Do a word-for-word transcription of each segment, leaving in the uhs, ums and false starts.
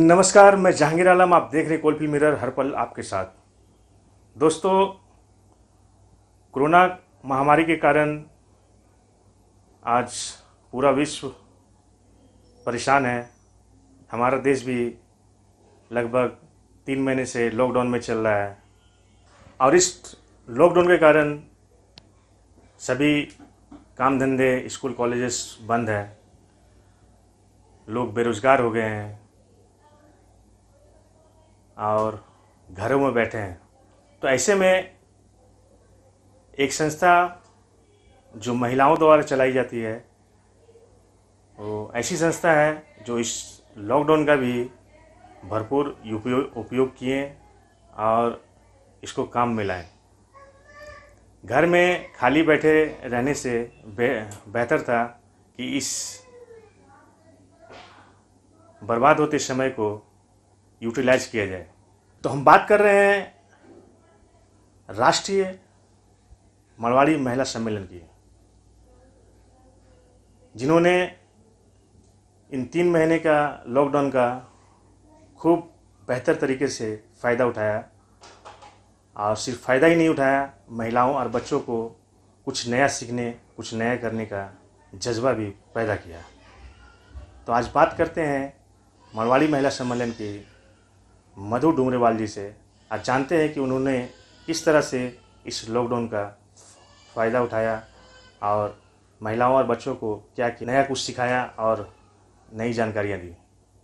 नमस्कार, मैं जहांगीर आलम। आप देख रहे हैं कोलफील्ड मिरर, हर पल आपके साथ। दोस्तों, कोरोना महामारी के कारण आज पूरा विश्व परेशान है। हमारा देश भी लगभग तीन महीने से लॉकडाउन में चल रहा है और इस लॉकडाउन के कारण सभी काम धंधे, स्कूल, कॉलेजेस बंद हैं। लोग बेरोज़गार हो गए हैं और घरों में बैठे हैं। तो ऐसे में एक संस्था जो महिलाओं द्वारा चलाई जाती है, वो ऐसी संस्था है जो इस लॉकडाउन का भी भरपूर उपयोग उपयोग किए और इसको काम में लाएं। घर में खाली बैठे रहने से बेहतर था कि इस बर्बाद होते समय को यूटिलाइज किया जाए। तो हम बात कर रहे हैं राष्ट्रीय मारवाड़ी महिला सम्मेलन की, जिन्होंने इन तीन महीने का लॉकडाउन का खूब बेहतर तरीके से फ़ायदा उठाया और सिर्फ फ़ायदा ही नहीं उठाया, महिलाओं और बच्चों को कुछ नया सीखने, कुछ नया करने का जज्बा भी पैदा किया। तो आज बात करते हैं मारवाड़ी महिला सम्मेलन की मधु डुमरेवाल जी से। आज जानते हैं कि उन्होंने किस तरह से इस लॉकडाउन का फ़ायदा उठाया और महिलाओं और बच्चों को क्या नया कुछ सिखाया और नई जानकारियाँ दी।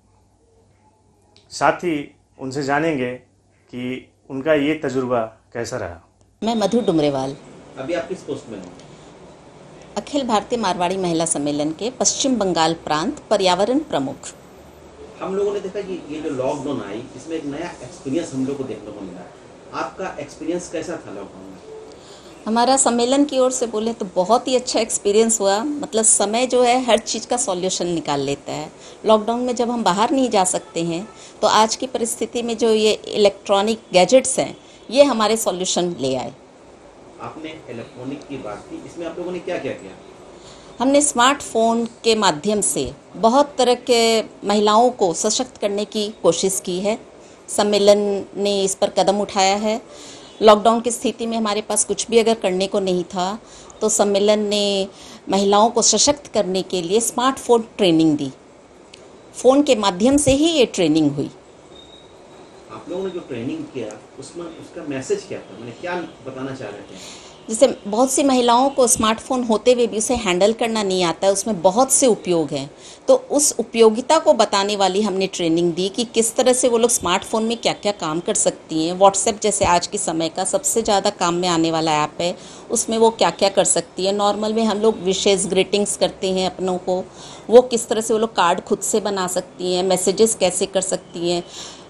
साथ ही उनसे जानेंगे कि उनका ये तजुर्बा कैसा रहा। मैं मधु डुमरेवाल, अभी आप किस पोस्ट में हो? अखिल भारतीय मारवाड़ी महिला सम्मेलन के पश्चिम बंगाल प्रांत पर्यावरण प्रमुख। हम लोगों ने देखा कि ये जो लॉकडाउन आई, इसमें एक नया एक्सपीरियंस हम लोग को देखने को मिला। आपका एक्सपीरियंस कैसा था लॉकडाउन में? हमारा सम्मेलन की ओर से बोले तो बहुत ही अच्छा एक्सपीरियंस हुआ। मतलब समय जो है हर चीज़ का सॉल्यूशन निकाल लेता है। लॉकडाउन में जब हम बाहर नहीं जा सकते हैं तो आज की परिस्थिति में जो ये इलेक्ट्रॉनिक गैजेट्स हैं, ये हमारे सॉल्यूशन ले आए। आपने इलेक्ट्रॉनिक की बात की, इसमें आप लोगों ने क्या क्या किया? हमने स्मार्टफोन के माध्यम से बहुत तरह के महिलाओं को सशक्त करने की कोशिश की है। सम्मेलन ने इस पर कदम उठाया है। लॉकडाउन की स्थिति में हमारे पास कुछ भी अगर करने को नहीं था तो सम्मेलन ने महिलाओं को सशक्त करने के लिए स्मार्टफोन ट्रेनिंग दी। फ़ोन के माध्यम से ही ये ट्रेनिंग हुई। आप लोगों ने जो ट्रेनिंग किया उसमें उसका मैसेज क्या था, मैंने क्या बताना चाह रहे थे? जैसे बहुत सी महिलाओं को स्मार्टफोन होते हुए भी उसे हैंडल करना नहीं आता है, उसमें बहुत से उपयोग हैं। तो उस उपयोगिता को बताने वाली हमने ट्रेनिंग दी कि किस तरह से वो लोग स्मार्टफोन में क्या क्या काम कर सकती हैं। व्हाट्सएप जैसे आज के समय का सबसे ज़्यादा काम में आने वाला ऐप है, उसमें वो क्या क्या कर सकती है। नॉर्मल में हम लोग विशेष ग्रीटिंग्स करते हैं अपनों को, वो किस तरह से वो लोग कार्ड खुद से बना सकती हैं, मैसेजेस कैसे कर सकती हैं,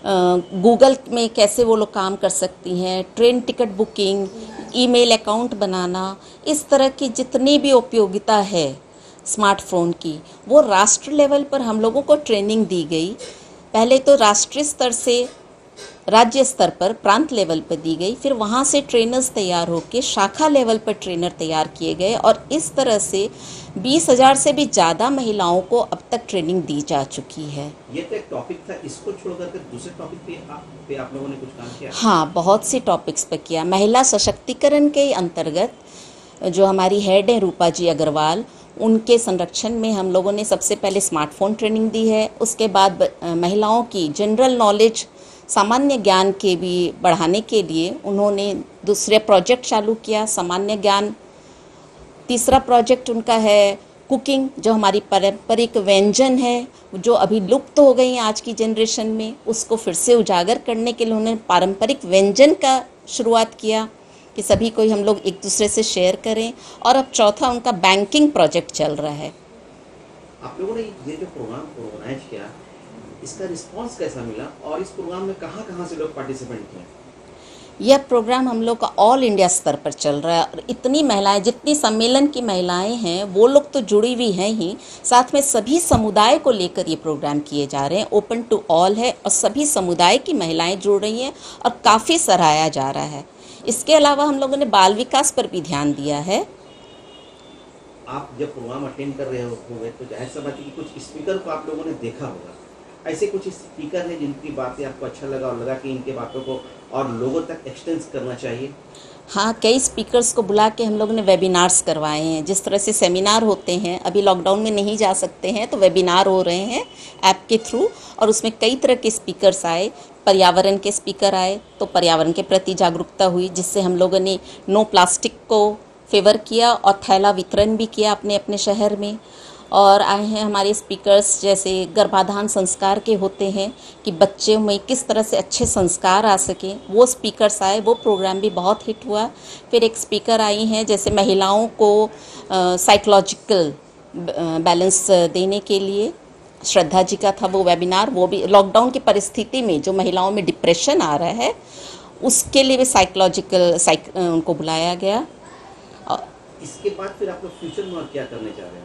गूगल में कैसे वो लोग काम कर सकती हैं, train ticket booking, email account बनाना, इस तरह की जितनी भी उपयोगिता है स्मार्टफोन की, वो राष्ट्र लेवल पर हम लोगों को ट्रेनिंग दी गई। पहले तो राष्ट्रीय स्तर से राज्य स्तर पर, प्रांत लेवल पर दी गई, फिर वहाँ से ट्रेनर्स तैयार होकर शाखा लेवल पर ट्रेनर तैयार किए गए और इस तरह से बीस हज़ार से भी ज़्यादा महिलाओं को अब तक ट्रेनिंग दी जा चुकी है। ये तो एक टॉपिक था, इसको छोड़कर के दूसरे टॉपिक पे आप, पे आप लोगों ने कुछ काम किया? हाँ, बहुत सी टॉपिक्स पे किया। महिला सशक्तिकरण के अंतर्गत जो हमारी हेड हैं रूपा जी अग्रवाल, उनके संरक्षण में हम लोगों ने सबसे पहले स्मार्टफोन ट्रेनिंग दी है। उसके बाद महिलाओं की जनरल नॉलेज, सामान्य ज्ञान के भी बढ़ाने के लिए उन्होंने दूसरे प्रोजेक्ट चालू किया, सामान्य ज्ञान। तीसरा प्रोजेक्ट उनका है कुकिंग, जो हमारी पारंपरिक व्यंजन है जो अभी लुप्त हो गई हैं आज की जनरेशन में, उसको फिर से उजागर करने के लिए उन्होंने पारंपरिक व्यंजन का शुरुआत किया कि सभी को हम लोग एक दूसरे से शेयर करें। और अब चौथा उनका बैंकिंग प्रोजेक्ट चल रहा है। आप लोगों ने ये जो प्रोग्राम ऑर्गेनाइज किया, इसका रिस्पांस कैसा मिला और इस प्रोग्राम में कहाँ कहाँ से लोग पार्टिसिपेंट किए? यह प्रोग्राम हम लोग का ऑल इंडिया स्तर पर चल रहा है और इतनी महिलाएं, जितनी सम्मेलन की महिलाएं हैं वो लोग तो जुड़ी हुई हैं ही, साथ में सभी समुदाय को लेकर ये प्रोग्राम किए जा रहे हैं। ओपन टू ऑल है और सभी समुदाय की महिलाएं जुड़ रही हैं और काफ़ी सराहा जा रहा है। इसके अलावा हम लोगों ने बाल विकास पर भी ध्यान दिया है। आप जब प्रोग्राम अटेंड कर रहे होंगे तो जाहिर सा बात है कि कुछ स्पीकर को आप लोगों ने देखा होगा, ऐसे कुछ स्पीकर हैं जिनकी बातें आपको अच्छा लगा और लगा कि इनके बातों को और लोगों तक एक्सटेंस करना चाहिए? हाँ, कई स्पीकर्स को बुला के हम लोगों ने वेबिनार्स करवाए हैं। जिस तरह से सेमिनार होते हैं, अभी लॉकडाउन में नहीं जा सकते हैं तो वेबिनार हो रहे हैं ऐप के थ्रू, और उसमें कई तरह के स्पीकर्स आए। पर्यावरण के स्पीकर आए तो पर्यावरण के प्रति जागरूकता हुई, जिससे हम लोगों ने नो प्लास्टिक को फेवर किया और थैला वितरण भी किया अपने अपने शहर में। और आए हैं हमारे स्पीकर्स जैसे गर्भाधान संस्कार के होते हैं कि बच्चे में किस तरह से अच्छे संस्कार आ सकें, वो स्पीकर्स आए, वो प्रोग्राम भी बहुत हिट हुआ। फिर एक स्पीकर आई हैं जैसे महिलाओं को साइकोलॉजिकल बैलेंस देने के लिए, श्रद्धा जी का था वो वेबिनार। वो भी लॉकडाउन की परिस्थिति में जो महिलाओं में डिप्रेशन आ रहा है उसके लिए भी साइकोलॉजिकल साइक उनको बुलाया गया। इसके बाद फिर आप लोग फ्यूचर में और क्या करने जा रहे हैं?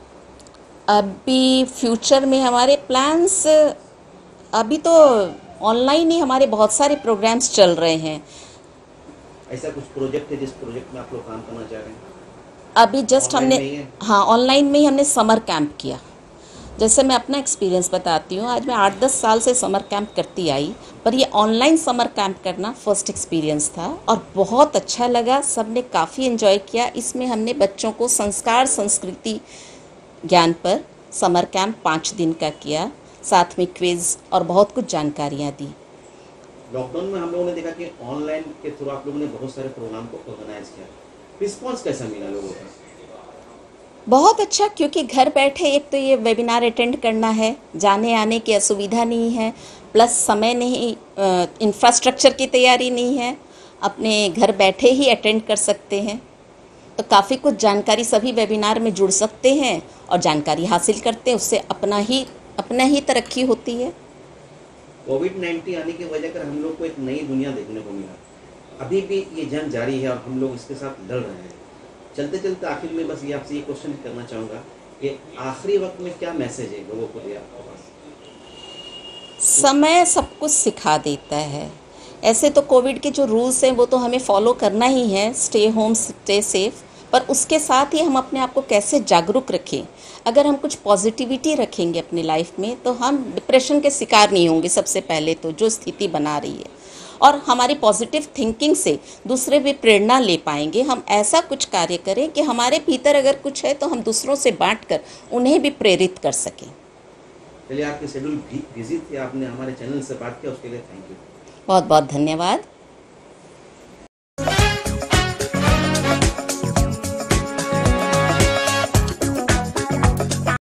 अभी फ्यूचर में हमारे प्लान्स, अभी तो ऑनलाइन ही हमारे बहुत सारे प्रोग्राम्स चल रहे हैं। ऐसा कुछ प्रोजेक्ट है जिस प्रोजेक्ट में आप लोग काम करना चाह रहे हैं? अभी जस्ट हमने, हाँ, ऑनलाइन में ही हमने समर कैंप किया। जैसे मैं अपना एक्सपीरियंस बताती हूँ, आज मैं आठ दस साल से समर कैंप करती आई, पर ये ऑनलाइन समर कैंप करना फर्स्ट एक्सपीरियंस था और बहुत अच्छा लगा। सब ने काफ़ी एंजॉय किया। इसमें हमने बच्चों को संस्कार संस्कृति ज्ञान पर समर कैंप पाँच दिन का किया, साथ में क्विज और बहुत कुछ जानकारियाँ दी। लॉकडाउन में हम लोगों ने देखा कि ऑनलाइन के थ्रू आप लोगों ने बहुत सारे प्रोग्राम को ऑर्गेनाइज किया। रिस्पॉन्स कैसा मिला लोगों का? बहुत अच्छा, क्योंकि घर बैठे एक तो ये वेबिनार अटेंड करना है, जाने आने की असुविधा नहीं है, प्लस समय नहीं, इंफ्रास्ट्रक्चर की तैयारी नहीं है, अपने घर बैठे ही अटेंड कर सकते हैं। तो काफ़ी कुछ जानकारी सभी वेबिनार में जुड़ सकते हैं और जानकारी हासिल करते हैं, उससे अपना ही अपना ही तरक्की होती है। कोविड नाइन्टीन आने की वजह कर हम लोग को एक नई दुनिया देखने को मिला। अभी भी ये जंग जारी है और हम लोग इसके साथ लड़ रहे हैं। चलते चलते आखिर में बस ये आपसे ये क्वेश्चन करना चाहूँगा कि आखिरी वक्त में क्या मैसेज है लोगों को दिया आपके पास? समय सब कुछ सिखा देता है। ऐसे तो कोविड के जो रूल्स हैं वो तो हमें फॉलो करना ही है, स्टे होम स्टे सेफ, पर उसके साथ ही हम अपने आप को कैसे जागरूक रखें। अगर हम कुछ पॉजिटिविटी रखेंगे अपनी लाइफ में तो हम डिप्रेशन के शिकार नहीं होंगे। सबसे पहले तो जो स्थिति बना रही है, और हमारी पॉजिटिव थिंकिंग से दूसरे भी प्रेरणा ले पाएंगे। हम ऐसा कुछ कार्य करें कि हमारे भीतर अगर कुछ है तो हम दूसरों से बांट कर उन्हें भी प्रेरित कर सकें। चलिए, आपके शेड्यूल बिजी थे, आपने हमारे चैनल से बात किया, उसके लिए थैंक यू। बहुत बहुत धन्यवाद।